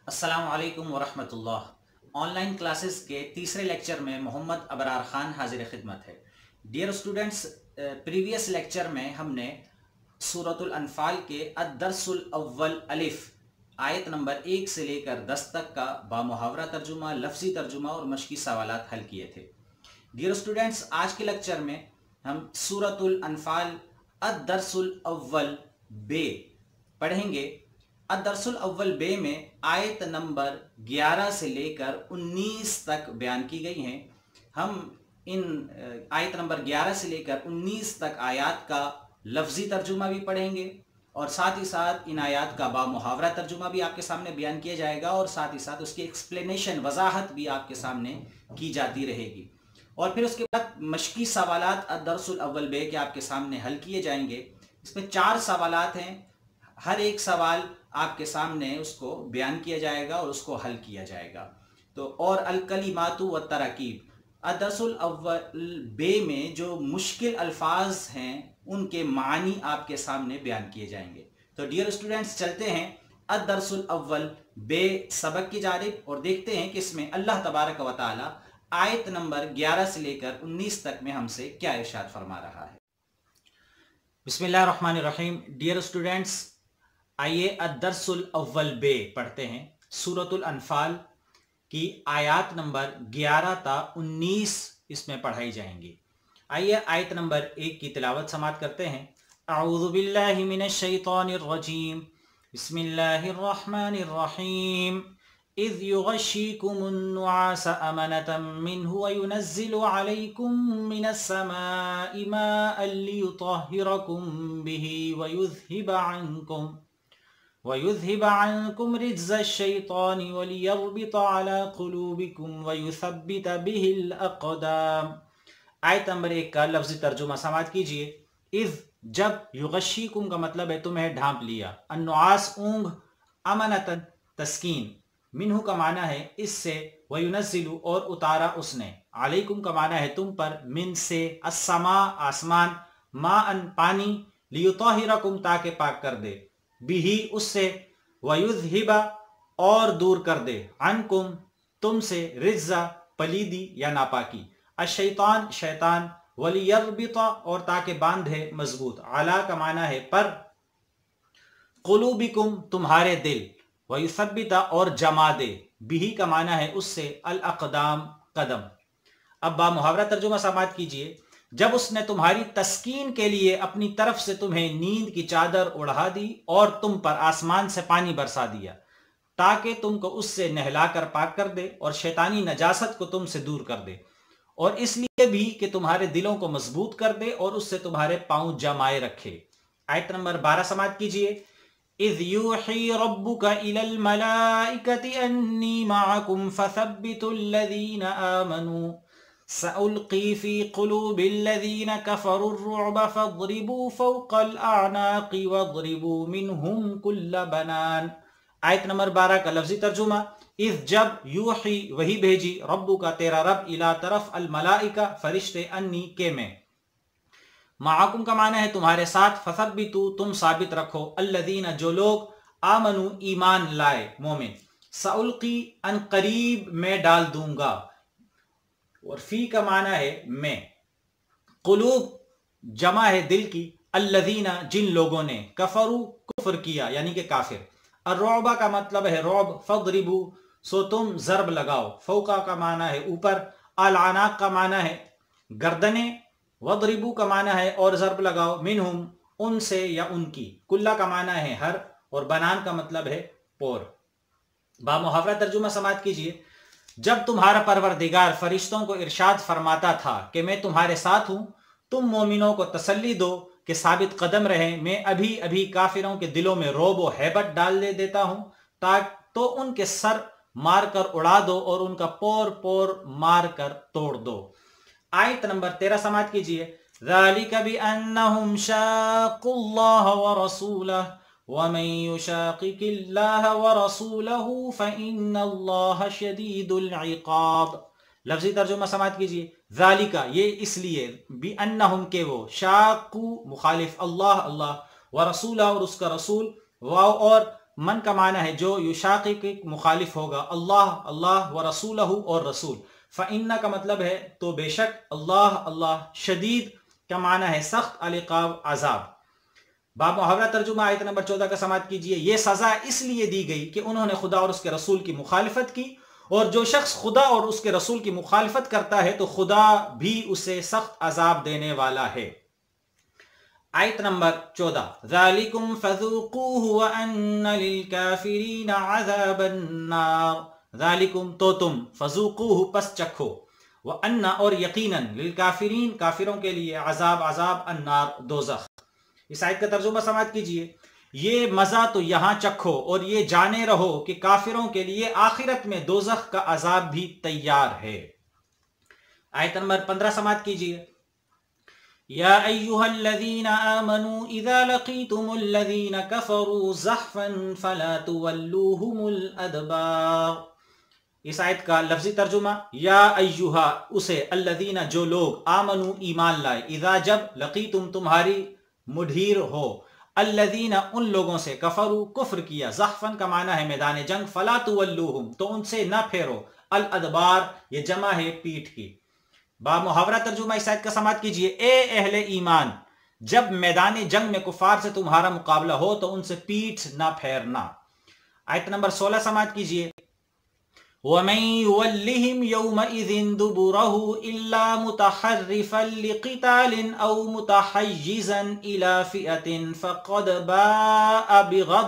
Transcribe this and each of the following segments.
السلام علیکم ورحمۃ اللہ۔ آن لائن کلاسز کے تیسرے لیکچر میں محمد ابرار خان حاضر خدمت ہے۔ ڈیئر اسٹوڈنٹس، پریویس لیکچر میں ہم نے سورۃ الانفال کے الدرس الاول الف آیت نمبر 1 سے لے کر 10 تک کا بامحاورہ ترجمہ، لفظی ترجمہ اور مشقی سوالات حل کیے تھے۔ ڈیئر اسٹوڈنٹس، آج کے لیکچر میں ہم سورۃ الانفال الدرس الاول بے پڑھیں گے۔ الدرس الاول بے میں آیت نمبر 11 سے لے کر 19 تک بیان کی گئی ہیں۔ ہم ان آیت نمبر 11 سے لے کر 19 تک آیات کا لفظی ترجمہ بھی پڑھیں گے اور ساتھ ہی ساتھ ان آیات کا بامحاورہ ترجمہ بھی آپ کے سامنے بیان کیا جائے گا اور ساتھ ہی ساتھ اس کی ایکسپلینیشن، وضاحت بھی آپ کے سامنے کی جاتی رہے گی۔ اور پھر اس کے بعد مشقی سوالات الدرس الاول بے کے آپ کے سامنے حل کیے جائیں گے۔ اس میں 4 سوالات ہیں، ہر ایک سوال آپ کے سامنے اس کو بیان کیا جائے گا اور اس کو حل کیا جائے گا۔ تو اور الکلمات والتراکیب، الدرس الاول بے میں جو مشکل الفاظ ہیں ان کے معنی آپ کے سامنے بیان کیے جائیں گے۔ تو ڈیئر اسٹوڈنٹس، چلتے ہیں الدرس الاول بے سبق کی جانب اور دیکھتے ہیں کہ اس میں اللہ تبارک و تعالی آیت نمبر 11 سے لے کر 19 تک میں ہم سے کیا ارشاد فرما رہا ہے۔ بسم اللہ الرحمن الرحیم۔ ڈیئر اسٹوڈنٹس، آئیے الدرس الاول بے پڑھتے ہیں۔ سورۃ الانفال کی آیات نمبر 11 تا 19 اس میں پڑھائی جائیں گی۔ آئیے آیت نمبر 1 کی تلاوت سماعت کرتے ہیں۔ اعوذ باللہ من الشیطان الرجیم، بسم اللہ الرحمن الرحیم۔ اذ یغشیکم النعاس امنة منہ وینزل علیکم من السماء ماء لیطہرکم بہ وَيُذْهِبَ عَنْكُمْ رِجْزَ الشَّيْطَانِ وَلِيَرْبِطَ عَلَى قُلُوبِكُمْ وَيُثَبِّتَ بِهِ الْأَقْدَامِ۔ آیت نمبر 1 کا لفظی ترجمہ سماعت کیجئے۔ اذ، جب، یغشیکم کا مطلب ہے تمہیں ڈھانپ لیا، النعاس اونگ، امنتن تسکین، منہ کا معنی ہے اس سے، وینزل اور اتارا اس نے، علیکم کا معنی ہے تم پر، من سے، السماء آسمان، ماء پانی، لیطہرکم تاکہ پاک کر دے، بھی اس سے، ویذہب اور دور کر دے، عنکم تم سے، رجزہ پلیدی یا ناپاکی، الشیطان شیطان، ولیربط اور تاکہ باندھے مضبوط، علی کا معنی ہے پر، قلوبکم تمہارے دل، ویثبت اور جما دے، بھی کا معنی ہے اس سے، الاقدام قدم۔ اب بامحاورہ ترجمہ سماعت کیجئے۔ جب اس نے تمہاری تسکین کے لیے اپنی طرف سے تمہیں نیند کی چادر اڑھا دی اور تم پر آسمان سے پانی برسا دیا تاکہ تم کو اس سے نہلا کر پاک کر دے اور شیطانی نجاست کو تم سے دور کر دے، اور اس لیے بھی کہ تمہارے دلوں کو مضبوط کر دے اور اس سے تمہارے پاؤں جمائے رکھے۔ آیت نمبر 12 سماعت کیجئے۔ اذ یوحی ربک الی الملائکۃ انی معکم فثبتوا الذین آمنوا سألقی فی قلوب الذین کفروا الرعب فاضربوا فوق الاعناق واضربوا منہم کل بنان۔ آیت نمبر 12 کا لفظی ترجمہ۔ اذ جب، یوحی وہی بھیجی، ربو کا تیرا رب، الی طرف، الملائکہ فرشتے، انی کے میں، معاکم کا معنی ہے تمہارے ساتھ، فثبتوا تم ثابت رکھو، الذین جو لوگ، آمنوا ایمان لائے، مومن، سألقی ان قریب میں ڈال دوں گا، اور فی کا معنی ہے میں، قلوب جمع ہے دل کی، الذین جن لوگوں نے، کفروا کفر کیا یعنی کہ کافر، الرعب کا مطلب ہے رعب، فاضربوا سو تم ضرب لگاؤ، فوقا کا معنی ہے اوپر، الاعناق کا معنی ہے گردنیں، واضربوا کا معنی ہے اور ضرب لگاؤ، منہم ان سے یا ان کی، کلہ کا معنی ہے ہر، اور بنان کا مطلب ہے پور۔ بامحاورہ ترجمہ سماعت کیجئے۔ جب تمہارا پروردگار فرشتوں کو ارشاد فرماتا تھا کہ میں تمہارے ساتھ ہوں، تم مومنوں کو تسلی دو کہ ثابت قدم رہیں، میں ابھی ابھی کافروں کے دلوں میں رعب و ہیبت ڈال دے دیتا ہوں، تو ان کے سر مار کر اڑا دو اور ان کا پور پور مار کر توڑ دو۔ آیت نمبر 13 سماعت کیجئے۔ ذَلِكَ بِأَنَّهُمْ شَاقُّوا اللَّهَ وَرَسُولَهُ وَمَن يُشَاقِقِ اللَّهَ وَرَسُولَهُ فَإِنَّ اللَّهَ شَدِيدُ الْعِقَابِ۔ لفظی ترجمہ سماعت کیجئے۔ ذَلِكَ یہ اس لیے، بِأَنَّهُمْ کہ وہ، شَاقُّوا مخالف، اللہ اللہ، ورسولہ اور اس کا رسول، واو اور من کا معنی ہے جو یشاقق مخالف ہوگا اللہ اللہ و رسولہ اور رسول، فإن کا مطلب ہے تو بے شک، اللہ اللہ، شدید کا معنی ہے سخت، العقاب عذاب۔ باب محاورہ ترجمہ آیت نمبر 14 کا سماعت کیجئے۔ یہ سزا اس لیے دی گئی کہ انہوں نے خدا اور اس کے رسول کی مخالفت کی، اور جو شخص خدا اور اس کے رسول کی مخالفت کرتا ہے تو خدا بھی اسے سخت عذاب دینے والا ہے۔ آیت نمبر 14، ذالکم فذوقوہ وان للکافرین عذاب النار، ذالکم تو تم، فذوقوہ پس چکھو، وان اور یقیناً، للکافرین کافروں کے لیے، عذاب النار دوزخ۔ اس آیت کا ترجمہ سماعت کیجئے۔ یہ مزہ تو یہاں چکھو اور یہ جانے رہو کہ کافروں کے لیے آخرت میں دوزخ کا عذاب بھی تیار ہے۔ آیت نمبر 15 سماعت کیجئے۔ یا ایہا الذین آمنوا اذا لقیتم الذین کفروا زحفا فلا تولوہم الادبار۔ اس آیت کا لفظی ترجمہ، یا ایہا اسے، الذین جو لوگ، آمنوا ایمان لائے، اذا جب، لقیتم تمہاری مڈھیر ہو، الذین ان لوگوں سے، کفروا کفر کیا، زحفا کا معنی ہے میدان جنگ، فلا تولوہم تو ان سے نہ پھیرو، الادبار یہ جمع ہے پیٹھ کی۔ با محاورہ ترجمہ اس آیت کا سماعت کیجئے۔ اے اہل ایمان، جب میدان جنگ میں کفار سے تمہارا مقابلہ ہو تو ان سے پیٹھ نہ پھیرنا۔ آیت نمبر 16 سماعت کیجئے۔ وَمَن يُوَلِّهِمْ يَوْمَئِذٍ دُبُرَهُ إِلَّا مُتَحَرِّفًا لِقِتَالٍ أَوْ مُتَحَيِّزًا إِلَى فِئَةٍ فَقَدْ بَاءَ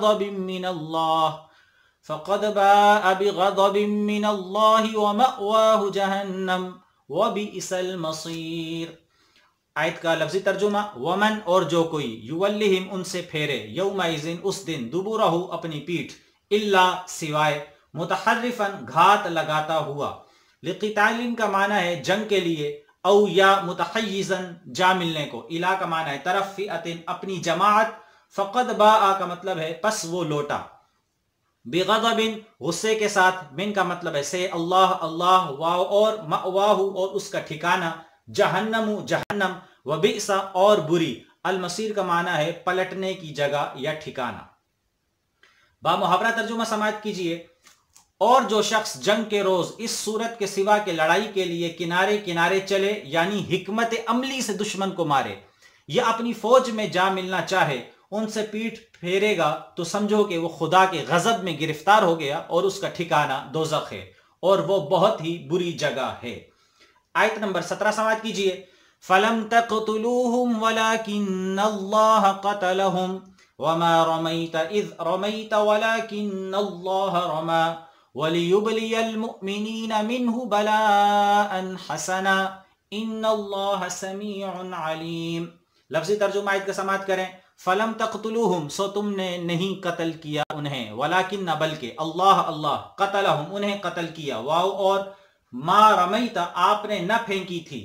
بِغَضَبٍ مِّنَ اللَّهِ وَمَأْوَاهُ جَهَنَّمُ وَبِئْسَ الْمَصِيرُ۔ آیت کا لفظی ترجمہ، ومن اور جو کوئی، یولہم ان سے پھیرے، یومئذ اس دن، دبورہو اپنی پیٹھ، الا سوائے، متحرفن گھات لگاتا ہوا، لقتال کا معنی ہے جنگ کے لیے، او یا متحیزن جا ملنے کو، الا کا معنی ہے طرف، فئتن اپنی جماعت، فقد باء کا مطلب ہے پس وہ لوٹا، بغضب غصے کے ساتھ، من کا مطلب ہے سے، اللہ اللہ، واو اور مأواہ اور اس کا ٹھکانہ، جہنم جہنم، وبئس اور بری، المصیر کا معنی ہے پلٹنے کی جگہ یا ٹھکانہ۔ با محاورہ ترجمہ سماعت کیجئے۔ اور جو شخص جنگ کے روز اس صورت کے سوا کے لڑائی کے لیے کنارے کنارے چلے، یعنی حکمت عملی سے دشمن کو مارے، یا اپنی فوج میں جا ملنا چاہے، ان سے پیٹھ پھیرے گا تو سمجھو کہ وہ خدا کے غضب میں گرفتار ہو گیا اور اس کا ٹھکانہ دوزخ ہے، اور وہ بہت ہی بری جگہ ہے۔ آیت نمبر 17 سماعت کیجئے۔ فَلَمْ تَقْتُلُوهُمْ وَلَكِنَّ اللَّهَ قَتَلَهُمْ وَمَا رَمَيْتَ إِذْ رَمَيْتَ وَلَكِنَّ اللَّهَ رَمَى وَلِيُبْلِيَ الْمُؤْمِنِينَ مِنْهُ بَلَاءً حَسَنًا إِنَّ اللَّهَ سَمِيعٌ عَلِيمٌ۔ لفظی ترجمہ آیت کا سماعت کریں۔ فَلَمْ تَقْتُلُوهُمْ سو تم نے نہیں قتل کیا انہیں، وَلَكِنَّ بلکہ، اللہ اللہ، قتلہم انہیں قتل کیا، واو اور ما رمیت آپ نے نہ پھینکی تھی،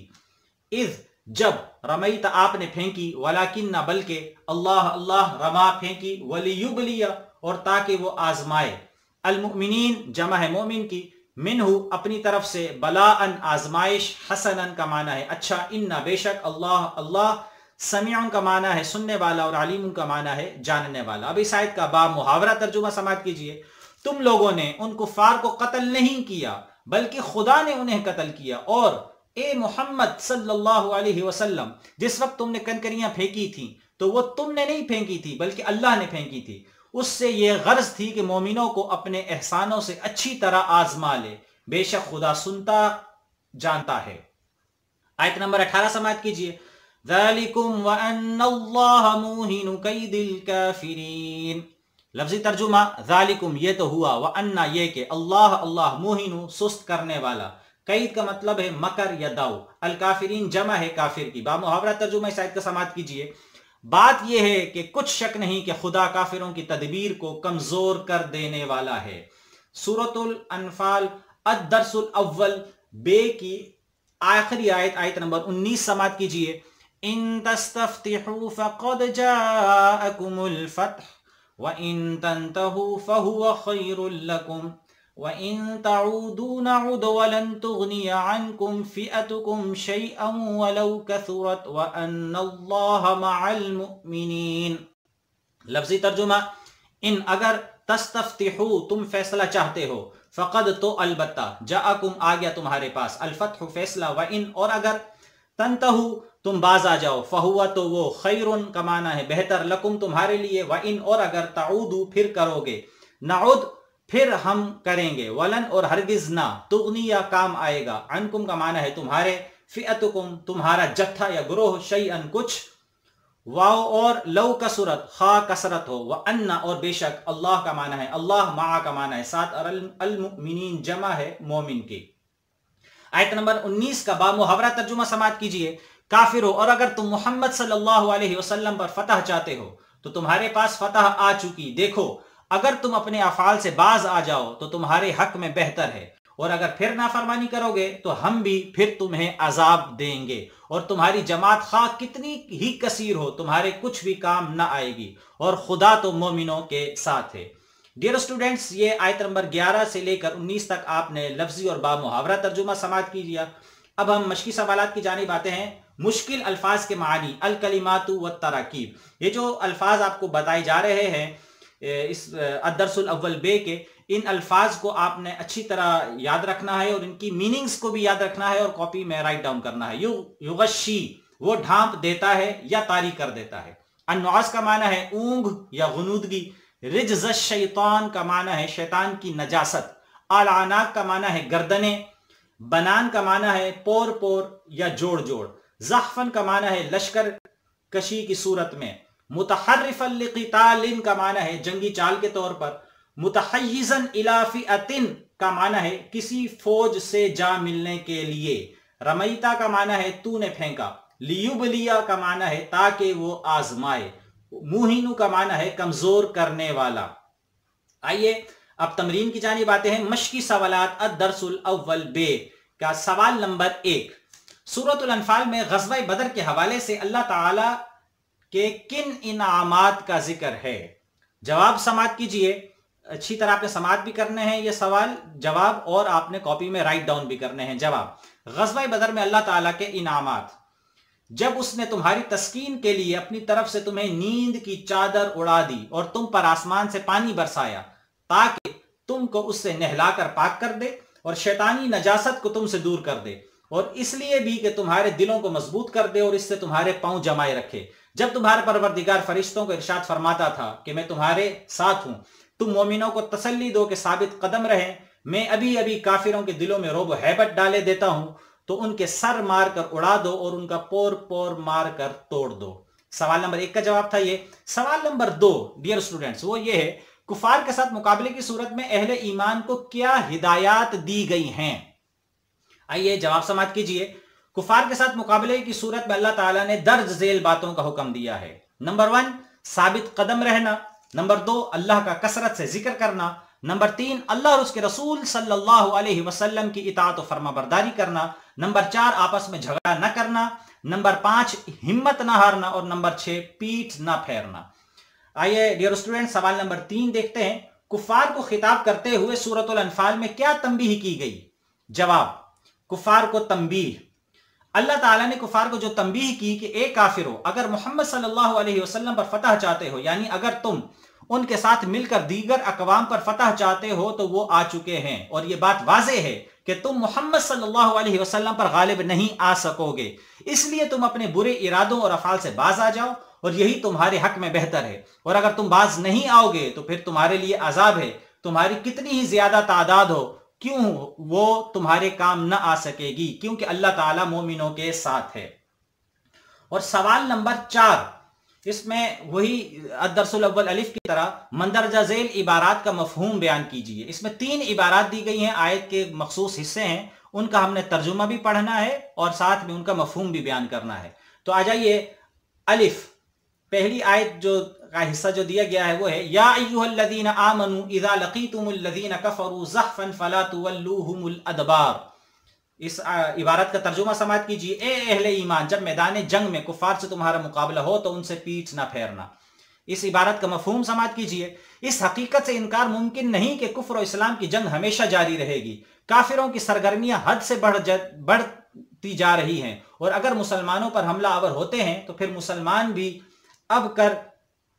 اذ جب، رمیت آپ نے پھینکی، وَلَكِنَّ بلکہ، اللہ اللہ رما پھینکی، وَلِيُبْلِيَ اور تاکہ وہ آزمائے، المؤمنین جمع ہے مومن کی، منہ اپنی طرف سے، بلاءً آزمائش، حسناً کا معنی ہے اچھا، ان بے شک اللہ اللہ، سمیع کا معنی ہے سننے والا اور علیم کا معنی ہے جاننے والا۔ اب اس آیت کا با محاورہ ترجمہ سماعت کیجئے۔ تم لوگوں نے ان کفار کو قتل نہیں کیا بلکہ خدا نے انہیں قتل کیا، اور اے محمد صلی اللہ علیہ وسلم جس وقت تم نے کنکریاں پھینکی تھیں تو وہ تم نے نہیں پھینکی تھی بلکہ اللہ نے پھینکی تھی، اس سے یہ غرض تھی کہ مومنوں کو اپنے احسانوں سے اچھی طرح آزما لے، بے شک خدا سنتا جانتا ہے۔ آیت نمبر 18 سماعت کیجئے۔ ذَلِكُمْ وَأَنَّ اللَّهَ مُوهِنُ كَيْدِ الْكَافِرِينَ۔ لفظی ترجمہ، ذَلِكُمْ یہ تو ہوا، وَأَنَّ یہ کہ، اللہ اللہ، مُوہِنُ سست کرنے والا، قید کا مطلب ہے مکر یا داؤ، الکافرین جمع ہے کافر کی۔ با محاورہ ترجمہ اس آیت کا سماعت کیجئے۔ بات یہ ہے کہ کچھ شک نہیں کہ خدا کافروں کی تدبیر کو کمزور کر دینے والا ہے۔ سورۃ الانفال الدرس الاول بے کی آخری آیت، آیت نمبر 19 سماعت کیجئے۔ ان تستفتحوا فقد جاءکم الفتح وَإِن تَنْتَهُوا فَهُوَ خَيْرٌ لَكُمْ وَإِن تَعُودُوا نَعُدْ وَلَن تُغْنِيَ عَنْكُمْ فِئَتُكُمْ شَيْئًا وَلَوْ كَثُرَتْ وَأَنَّ اللَّهَ مَعَ الْمُؤْمِنِينَ۔ لفظی ترجمہ، ان اگر تستفتحو تم فیصلہ چاہتے ہو، فقد تو البتہ، جاءکم آ گیا تمہارے پاس، الفتح فیصلہ، وَإِن اور اگر، تنتہو تم باز آ جاؤ، فہوا تو وہ، خیرن کا معنی ہے بہتر، لکم تمہارے لیے، وَإِن اور اگر، تعودو پھر کرو گے، نعود پھر ہم کریں گے، ولن اور ہرگز نہ، تغنی یا کام آئے گا، عنکم کا معنی ہے تمہارے، فئتکم تمہارا جتھا یا گروہ، شیئن کچھ، واو اور لو کسرت خواہ کسرت ہو، وَأَنَّ اور بے شک، اللہ کا معنی ہے اللہ، مع کا معنی ہے ساتھ، اور المؤمنین جمع ہے مومن کی۔ آیت نمبر 19 کا با محاورہ ترجمہ سماعت کیجئے، کافر ہو اور اگر تم محمد صلی اللہ علیہ وسلم پر فتح چاہتے ہو تو تمہارے پاس فتح آ چکی، دیکھو اگر تم اپنے افعال سے باز آ جاؤ تو تمہارے حق میں بہتر ہے، اور اگر پھر نافرمانی کرو گے تو ہم بھی پھر تمہیں عذاب دیں گے، اور تمہاری جماعت خواہ کتنی ہی کثیر ہو تمہارے کچھ بھی کام نہ آئے گی، اور خدا تو مومنوں کے ساتھ ہے۔ ڈیئر اسٹوڈنٹس، یہ آیت نمبر 11 سے لے کر 19 تک آپ نے لفظی اور با محاورہ ترجمہ سماعت کیجیے۔ اب ہم مشقی سوالات کی جانب آتے ہیں۔ مشکل الفاظ کے معنی، الکلمات والتراکیب، یہ جو الفاظ آپ کو بتائے جا رہے ہیں اس الدرس الاول بے کے، ان الفاظ کو آپ نے اچھی طرح یاد رکھنا ہے، اور ان کی میننگز کو بھی یاد رکھنا ہے، اور کاپی میں رائٹ ڈاؤن کرنا ہے۔ یغشی وہ ڈھانپ دیتا ہے یا طاری کر دیتا ہے۔ النعاس کا معنی ہے اونگ یا غنودگی۔ رجز الشیطان کا معنی ہے شیطان کی نجاست۔ الاعناق کا معنی ہے گردنیں۔ بنان کا معنی ہے پور پور یا جوڑ جوڑ۔ زحفن کا معنی ہے لشکر کشی کی صورت میں۔ متحرفا لقتال کا معنی ہے جنگی چال کے طور پر۔ متحیزا الی فئۃ کا معنی ہے کسی فوج سے جا ملنے کے لیے۔ رمیتا کا معنی ہے تو نے پھینکا۔ لیبلیا کا معنی ہے تاکہ وہ آزمائے۔ موہینو کا معنی ہے کمزور کرنے والا۔ آئیے اب تمرین کی جانب آتے ہیں۔ مشقی سوالات الدرس الاول بے کا سوال نمبر 1، سورۃ الانفال میں غزوہ بدر کے حوالے سے اللہ تعالی کے کن انعامات کا ذکر ہے؟ جواب سماعت کیجئے، اچھی طرح آپ نے سماعت بھی کرنے ہیں یہ سوال جواب، اور آپ نے کاپی میں رائٹ ڈاؤن بھی کرنے ہیں جواب۔ غزوہ بدر میں اللہ تعالیٰ کے انعامات: جب اس نے تمہاری تسکین کے لیے اپنی طرف سے تمہیں نیند کی چادر اڑا دی اور تم پر آسمان سے پانی برسایا تاکہ تم کو اس سے نہلا کر پاک کر دے اور شیطانی نجاست کو تم سے دور کر دے، اور اس لیے بھی کہ تمہارے دلوں کو مضبوط کر دے اور اس سے تمہارے پاؤں جمائے رکھے۔ جب تمہارے پروردگار فرشتوں کو ارشاد فرماتا تھا کہ میں تمہارے ساتھ ہوں، تم مومنوں کو تسلی دو کہ ثابت قدم رہیں، میں ابھی ابھی کافروں کے دلوں میں رعب و ہیبت ڈالے دیتا ہوں، تو ان کے سر مار کر اڑا دو اور ان کا پور پور مار کر توڑ دو۔ سوال نمبر 1 کا جواب تھا یہ۔ سوال نمبر 2 ڈیئر اسٹوڈنٹس وہ یہ ہے، کفار کے ساتھ مقابلے کی صورت میں اہل ایمان کو کیا ہدایات دی گئی ہیں؟ آئیے جواب سماعت کیجئے۔ کفار کے ساتھ مقابلے کی صورت میں اللہ تعالیٰ نے درج ذیل باتوں کا حکم دیا ہے۔ نمبر 1 ثابت قدم رہنا۔ نمبر 2 اللہ کا کثرت سے ذکر کرنا۔ نمبر 3 اللہ اور اس کے رسول صلی اللہ علیہ وسلم کی اطاعت و فرما برداری کرنا۔ نمبر 4 آپس میں جھگڑا نہ کرنا۔ نمبر 5 ہمت نہ ہارنا، اور نمبر 6 پیٹھ نہ پھیرنا۔ آئیے ڈیئر اسٹوڈنٹ سوال نمبر 3 دیکھتے ہیں۔ کفار کو خطاب کرتے ہوئے سورۃ الانفال میں کیا تنبیہ کی گئی؟ جواب، کفار کو تنبیہ، اللہ تعالیٰ نے کفار کو جو تنبیہ کی کہ اے کافرو، اگر محمد صلی اللہ علیہ وسلم پر فتح چاہتے ہو، یعنی اگر تم ان کے ساتھ مل کر دیگر اقوام پر فتح چاہتے ہو تو وہ آ چکے ہیں، اور یہ بات واضح ہے کہ تم محمد صلی اللہ علیہ وسلم پر غالب نہیں آ سکو گے، اس لیے تم اپنے برے ارادوں اور افعال سے باز آ جاؤ، اور یہی تمہارے حق میں بہتر ہے، اور اگر تم باز نہیں آؤ گے تو پھر تمہارے لیے عذاب ہے، تمہاری کتنی ہی زیادہ تعداد ہو کیوں وہ تمہارے کام نہ آ سکے گی، کیونکہ اللہ تعالیٰ مومنوں کے ساتھ ہے۔ اور سوال نمبر 4، اس میں وہی الدرس الاول الف کی طرح مندرجہ ذیل عبارات کا مفہوم بیان کیجیے۔ اس میں 3 عبارات دی گئی ہیں، آیت کے مخصوص حصے ہیں، ان کا ہم نے ترجمہ بھی پڑھنا ہے اور ساتھ میں ان کا مفہوم بھی بیان کرنا ہے۔ تو آ جائیے، الف، پہلی آیت جو کا حصہ جو دیا گیا ہے وہ ہے یا ایھا الذین آمنوا اذا لقیتم الذین کفروا زحفا فلا تولوہم الادبار۔ اس عبارت کا ترجمہ سماعت کیجیے، اے اہل ایمان، جب میدان جنگ میں کفار سے تمہارا مقابلہ ہو تو ان سے پیٹھ نہ پھیرنا۔ اس عبارت کا مفہوم سماعت کیجیے، اس حقیقت سے انکار ممکن نہیں کہ کفر و اسلام کی جنگ ہمیشہ جاری رہے گی، کافروں کی سرگرمیاں حد سے بڑھتی جا رہی ہیں، اور اگر مسلمانوں پر حملہ آور ہوتے ہیں تو پھر مسلمان بھی اب کر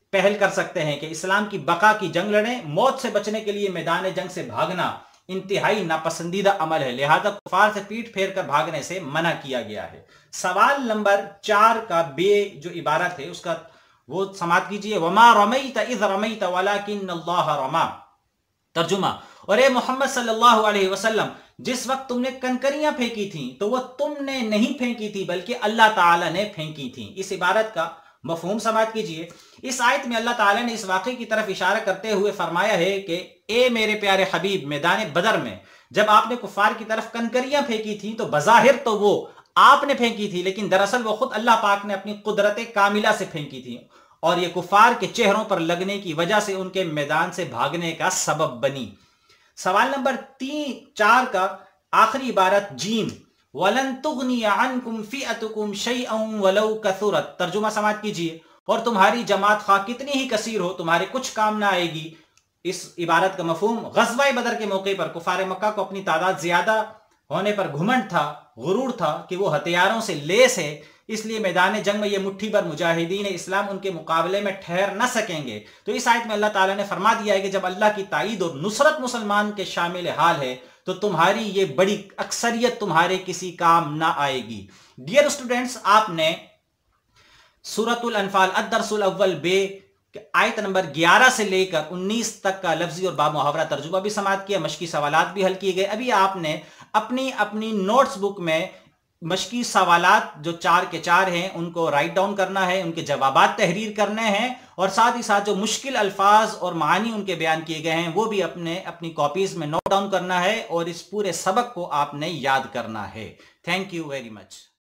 پہل کر سکتے ہیں کہ اسلام کی بقا کی جنگ لڑیں. موت سے بچنے کے لیے میدان جنگ سے بھاگنا انتہائی ناپسندیدہ عمل ہے، لہذا کفار سے پیٹ پھیر کر بھاگنے سے منع کیا گیا ہے. سوال نمبر 4 کا بے جو عبارت ہے اس کا وہ سماعت کیجئے. وما رمیت اذ رمیت ولکن اللہ رما. ترجمہ: اور اے محمد صلی اللہ علیہ وسلم، جس وقت تم نے کنکریاں پھینکی تھیں تو وہ تم نے نہیں پھینکی تھی بلکہ اللہ تعالی نے پھینکی تھیں. اس عبارت کا مفہوم سماعت کیجئے. اس آیت میں اللہ تعالی نے اس واقعے کی طرف اشارہ کرتے ہوئے فرمایا ہے کہ اے میرے پیارے حبیب، میدان بدر میں جب آپ نے کفار کی طرف کنکریاں پھینکی تھیں تو بظاہر تو وہ آپ نے پھینکی تھی، لیکن دراصل وہ خود اللہ پاک نے اپنی قدرت کاملہ سے پھینکی تھی، اور یہ کفار کے چہروں پر لگنے کی وجہ سے ان کے میدان سے بھاگنے کا سبب بنی. سوال نمبر 4 کا آخری عبارت جیم. وَلَن تُغْنِيَ عَنْكُمْ فِئَتُكُمْ شَيْئًا وَلَوْ كَثُرَتْ. ترجمہ سماعت کیجئے. اور تمہاری جماعت خواہ کتنی ہی کثیر ہو تمہارے کچھ کام نہ آئے گی. اس عبارت کا مفہوم: غزوہ بدر کے موقع پر کفار مکہ کو اپنی تعداد زیادہ ہونے پر گھمنڈ تھا، غرور تھا کہ وہ ہتھیاروں سے لیس ہے، اس لیے میدان جنگ میں یہ مٹھی بھر مجاہدین اسلام ان کے مقابلے میں ٹھہر نہ سکیں گے. تو اس آیت میں اللہ تعالیٰ نے فرما دیا ہے کہ جب اللہ کی تائید اور نصرت مسلمان کے شامل حال ہے تو تمہاری یہ بڑی اکثریت تمہارے کسی کام نہ آئے گی. ڈیئر اسٹوڈنٹس، آپ نے سورۃ الانفال الدرس الاول بے آیت نمبر 11 سے لے کر 19 تک کا لفظی اور با محاورہ ترجمہ بھی سماعت کیا، مشقی سوالات بھی حل کیے گئے. ابھی آپ نے اپنی نوٹس بک میں مشقی سوالات جو 4 کے 4 ہیں ان کو رائٹ ڈاؤن کرنا ہے، ان کے جوابات تحریر کرنے ہیں، اور ساتھ ہی ساتھ جو مشکل الفاظ اور معانی ان کے بیان کیے گئے ہیں وہ بھی اپنی کاپیز میں نوٹ ڈاؤن کرنا ہے، اور اس پورے سبق کو آپ نے یاد کرنا ہے. Thank you very much.